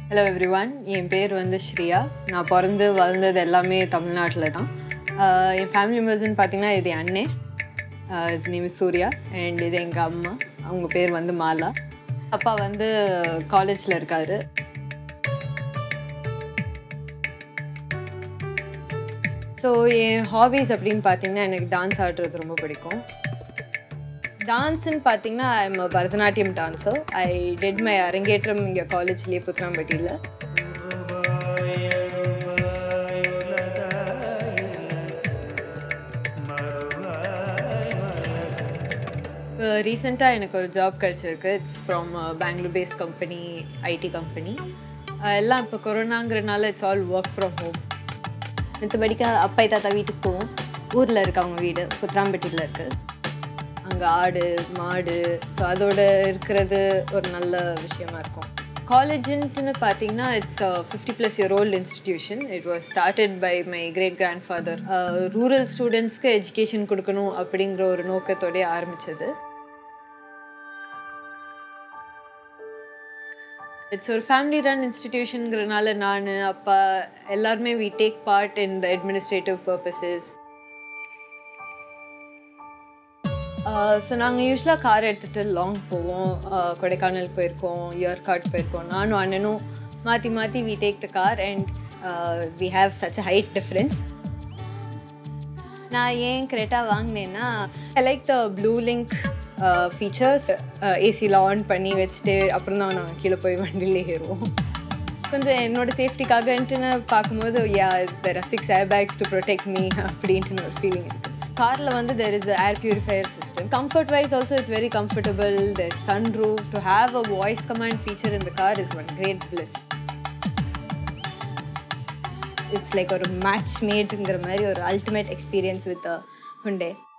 Hello everyone, என் பேர் வந்து ஸ்ரீயா. நான் பிறந்து வளர்ந்தது எல்லாமே தமிழ்நாட்டில் தான். என் ஃபேமிலி மெம்பர்ஸ்ன்னு பார்த்தீங்கன்னா இது என் அண்ணே, his name is Sreeya, and இது எங்கள் அம்மா, அவங்க பேர் வந்து மாலா. அப்பா வந்து காலேஜில் இருக்காரு. ஸோ என் ஹாபீஸ் அப்படின்னு பார்த்தீங்கன்னா எனக்கு டான்ஸ் ஆடுறது ரொம்ப பிடிக்கும். டான்ஸ்ன்னு பார்த்தீங்கன்னா I'm Bharatanatyam dancer. I did my arangetram இங்கே காலேஜ்லேயே புத்தனாம்பட்டியில். ரீசெண்டாக எனக்கு ஒரு ஜாப் கிடச்சிருக்கு. It's from Bangalore based company, IT company. எல்லாம் இப்போ கொரோனாங்கிறனால it's all work from home. மற்றபடிக்க அப்பா தாத்தா வீட்டுக்கு போவோம். ஊரில் இருக்கு அவங்க வீடு, புத்தனாம்பட்டியில் இருக்குது. அங்கே ஆடு மாடு, ஸோ அதோட இருக்கிறது ஒரு நல்ல விஷயமா இருக்கும். காலேஜுன்ட்டுன்னு பார்த்தீங்கன்னா it's 50+ year old institution. It was started by my great grandfather. Rural ஸ்டூடெண்ட்ஸ்க்கு எஜுகேஷன் கொடுக்கணும் அப்படிங்கிற ஒரு நோக்கத்தோடய ஆரம்பித்தது. இட்ஸ் ஒரு ஃபேமிலி ரன் இன்ஸ்டிடியூஷனுங்கிறனால நான் அப்பா எல்லாருமே we take part in the administrative purposes. So நாங்கள் யூஸ்வலாக கார் எடுத்துகிட்டு லாங் போவோம். கொடைக்கானல் போயிருக்கோம், ஏற்காடு போயிருக்கோம். நானும் அண்ணனும் மாற்றி மாற்றி we take the car and we have such a height difference. நான் ஏன் கிரெட்டா வாங்கினேன்னா I like the blue link features. ஏசியில் ஆன் பண்ணி வச்சுட்டு அப்புறம் தான் நாங்கள் கீழே போய் வண்டியில் ஏறுவோம். கொஞ்சம் என்னோடய சேஃப்டிக்காகன்ட்டுன்னு பார்க்கும்போது there are 6 airbags to protect me அப்படின்ட்டு ஒரு ஃபீலிங் இருக்குது. காரில் வந்து there is an air purifier system. Comfort wise also it's very comfortable. There's sunroof. To have a voice command feature in the car is one great bliss. It's like a match made ங்கிற மாதிரி ஒரு ultimate experience with the Hyundai.